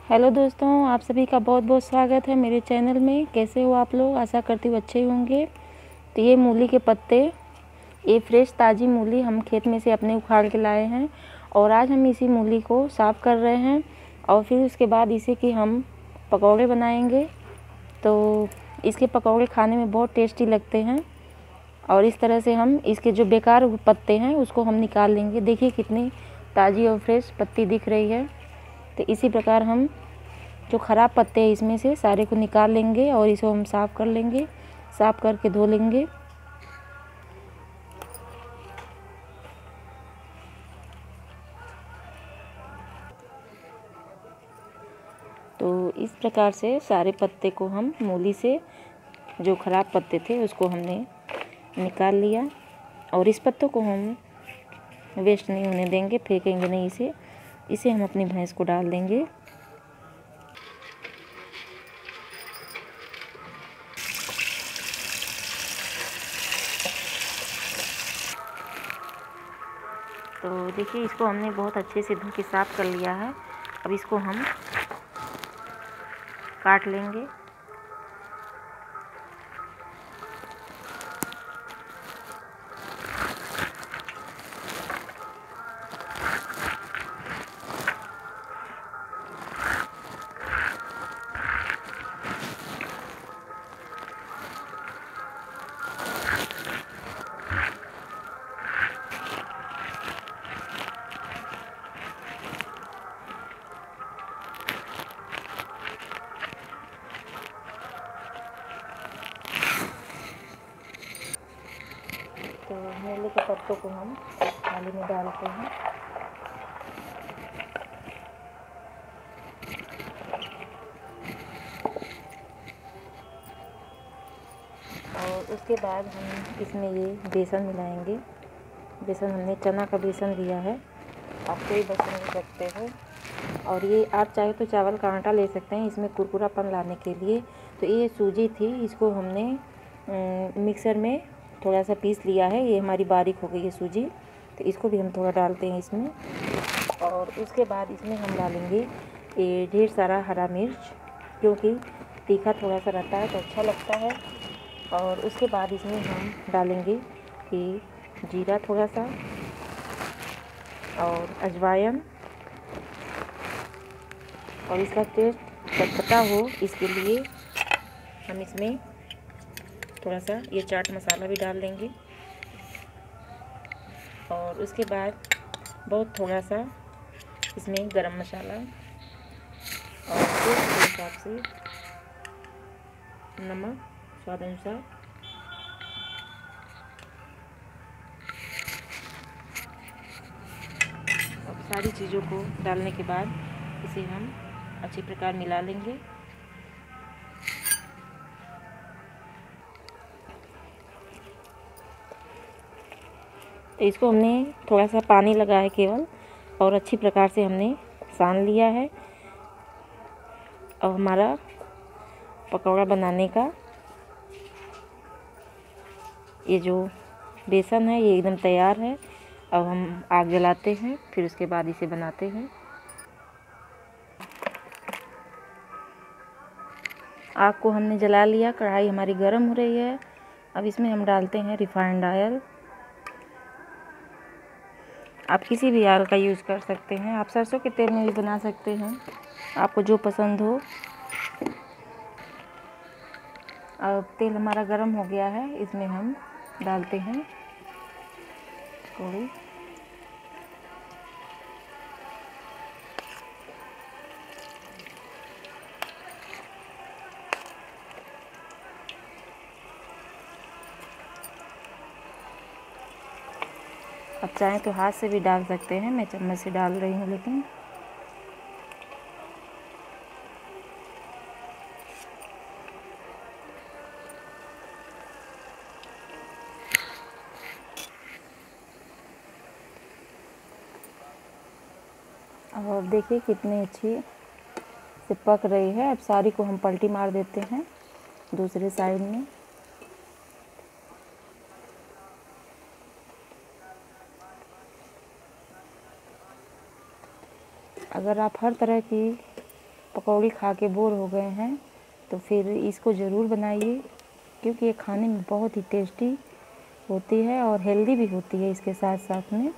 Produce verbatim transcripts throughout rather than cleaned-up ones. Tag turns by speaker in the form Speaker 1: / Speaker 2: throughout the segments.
Speaker 1: Hello दोस्तों, आप सभी का बहुत बहुत स्वागत है मेरे चैनल में। कैसे हो आप लोग? आशा करती हूँ अच्छे होंगे। तो ये मूली के पत्ते, ये फ्रेश ताज़ी मूली हम खेत में से अपने उखाड़ के लाए हैं और आज हम इसी मूली को साफ़ कर रहे हैं और फिर उसके बाद इसे कि हम पकौड़े बनाएंगे। तो इसके पकौड़े खाने में बहुत टेस्टी लगते हैं और इस तरह से हम इसके जो बेकार पत्ते हैं उसको हम निकाल लेंगे। देखिए कितनी ताज़ी और फ्रेश पत्ती दिख रही है। तो इसी प्रकार हम जो ख़राब पत्ते हैं इसमें से सारे को निकाल लेंगे और इसको हम साफ़ कर लेंगे, साफ़ करके धो लेंगे। तो इस प्रकार से सारे पत्ते को हम मूली से, जो ख़राब पत्ते थे उसको हमने निकाल लिया और इस पत्तों को हम वेस्ट नहीं होने देंगे, फेंकेंगे नहीं इसे। इसे हम अपनी भैंस को डाल देंगे। तो देखिए इसको हमने बहुत अच्छे से धो के साफ़ कर लिया है। अब इसको हम काट लेंगे। तो मूली के पत्तों को हम इस थाली में डालते हैं। और उसके बाद हम इसमें ये बेसन मिलाएंगे। बेसन हमने चना का बेसन लिया है, आप कोई बेसन ले सकते हो। और ये आप चाहे तो चावल का आटा ले सकते हैं इसमें कुरकुरापन लाने के लिए। तो ये सूजी थी, इसको हमने मिक्सर में थोड़ा सा पीस लिया है। ये हमारी बारीक हो गई है सूजी। तो इसको भी हम थोड़ा डालते हैं इसमें। और उसके बाद इसमें हम डालेंगे ये ढेर सारा हरा मिर्च, क्योंकि तीखा थोड़ा सा रहता है तो अच्छा लगता है। और उसके बाद इसमें हम डालेंगे कि जीरा थोड़ा सा और अजवाइन, और इसका टेस्ट चटपटा हो इसके लिए हम इसमें थोड़ा सा ये चाट मसाला भी डाल देंगे। और उसके बाद बहुत थोड़ा सा इसमें गरम मसाला और टेस्ट के हिसाब से नमक स्वाद अनुसार। अब सारी चीज़ों को डालने के बाद इसे हम अच्छी प्रकार मिला लेंगे। तो इसको हमने थोड़ा सा पानी लगा है केवल, और अच्छी प्रकार से हमने सान लिया है। अब हमारा पकौड़ा बनाने का ये जो बेसन है ये एकदम तैयार है। अब हम आग जलाते हैं, फिर उसके बाद इसे बनाते हैं। आग को हमने जला लिया, कढ़ाई हमारी गर्म हो रही है। अब इसमें हम डालते हैं रिफाइंड ऑयल। आप किसी भी ऑयल का यूज़ कर सकते हैं, आप सरसों के तेल में भी बना सकते हैं, आपको जो पसंद हो। अब तेल हमारा गर्म हो गया है, इसमें हम डालते हैं पकौड़े। अब चाहें तो हाथ से भी डाल सकते हैं, मैं चम्मच से डाल रही हूँ। लेकिन और देखिए कितनी अच्छी से पक रही है। अब सारी को हम पलटी मार देते हैं दूसरे साइड में। अगर आप हर तरह की पकौड़ी खा के बोर हो गए हैं तो फिर इसको ज़रूर बनाइए, क्योंकि ये खाने में बहुत ही टेस्टी होती है और हेल्दी भी होती है इसके साथ साथ में।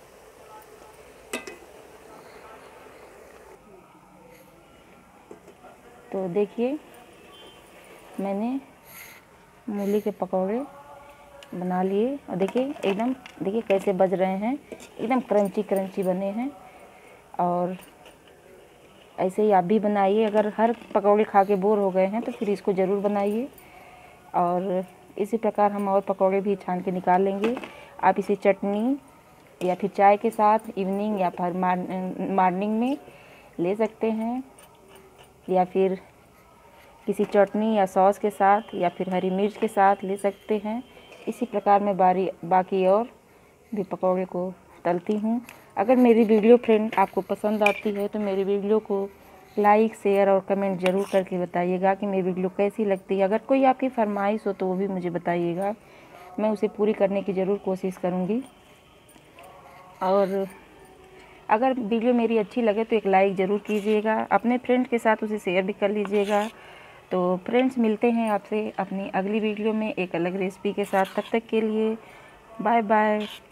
Speaker 1: तो देखिए मैंने मूली के पकौड़े बना लिए और देखिए एकदम देखिए कैसे बज रहे हैं, एकदम क्रंची क्रंची बने हैं। और ऐसे ही आप भी बनाइए। अगर हर पकौड़े खा के बोर हो गए हैं तो फिर इसको ज़रूर बनाइए। और इसी प्रकार हम और पकौड़े भी छान के निकाल लेंगे। आप इसे चटनी या फिर चाय के साथ इवनिंग या फिर मॉर्निंग में ले सकते हैं, या फिर किसी चटनी या सॉस के साथ या फिर हरी मिर्च के साथ ले सकते हैं। इसी प्रकार मैं बारी बाकी और भी पकौड़े को तलती हूँ। अगर मेरी वीडियो फ्रेंड आपको पसंद आती है तो मेरी वीडियो को लाइक शेयर और कमेंट ज़रूर करके बताइएगा कि मेरी वीडियो कैसी लगती है। अगर कोई आपकी फरमाइश हो तो वो भी मुझे बताइएगा, मैं उसे पूरी करने की ज़रूर कोशिश करूँगी। और अगर वीडियो मेरी अच्छी लगे तो एक लाइक ज़रूर कीजिएगा, अपने फ्रेंड के साथ उसे शेयर भी कर लीजिएगा। तो फ्रेंड्स मिलते हैं आपसे अपनी अगली वीडियो में एक अलग रेसिपी के साथ। तब तक के लिए बाय बाय।